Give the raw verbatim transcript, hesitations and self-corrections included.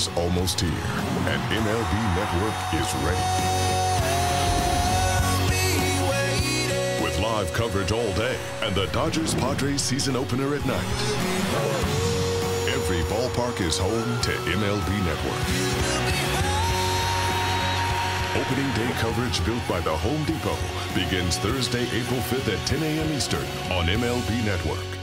is almost here, and M L B Network is ready. With live coverage all day and the Dodgers-Padres season opener at night, every ballpark is home to M L B Network. Opening day coverage built by the Home Depot begins Thursday, April fifth at ten A M Eastern on M L B Network.